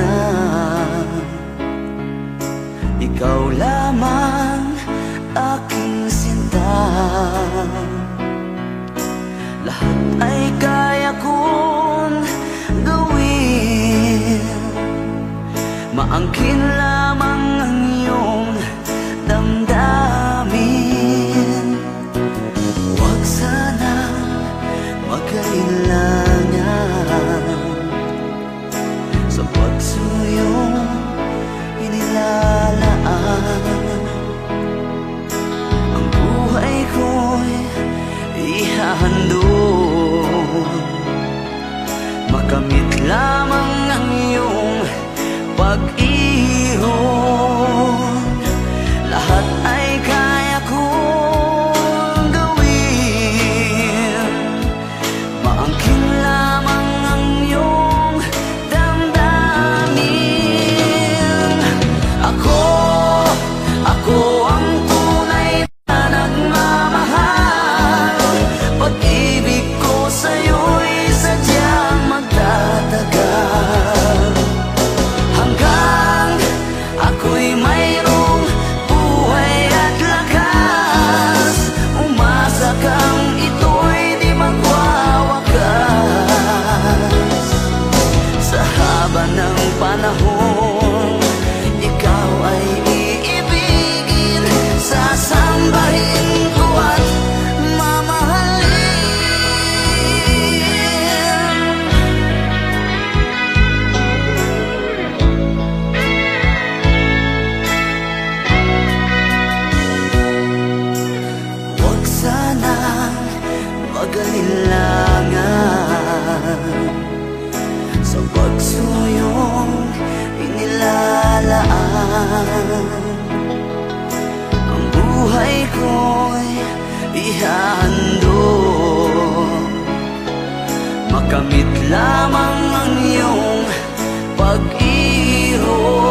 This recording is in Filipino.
na. Ikaw lamang aking sinta. Lahat ay kaya kong gawin. Maangkin lamang ang iyong damdamin. Huwag sanang magkailangan sa pagsuyong inilalaan. Ang buhay ko'y ihahandog. Makamit lamang ang iyong pag-ihon. Lahat ay kaya kong gawin. Maangkin lamang ang iyong damdamin. Ako ang tunay na nagmamahal. Pag-ibig ko sa'yo'y sadyang magtatagal. Hanggang ako'y mayroong buhay at lakas. Umasa kang ito'y di magwawakas. Sa haba ng panahon, ikaw ay iibigin, sasambahin ko at mamahalin. Huwag sanang mag-alilangan sa pagsuyong inilalaan. Ang buhay ko'y ihahandog. Makamit lamang ang iyong pag-ihon.